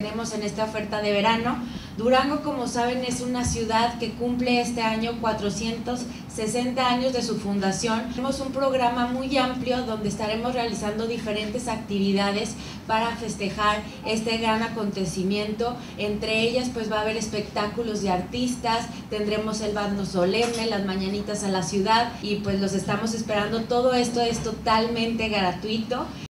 tenemos en esta oferta de verano. Durango, como saben, es una ciudad que cumple este año 460 años de su fundación. Tenemos un programa muy amplio donde estaremos realizando diferentes actividades para festejar este gran acontecimiento. Entre ellas pues va a haber espectáculos de artistas, tendremos el bando solemne, las mañanitas a la ciudad y pues los estamos esperando. Todo esto es totalmente gratuito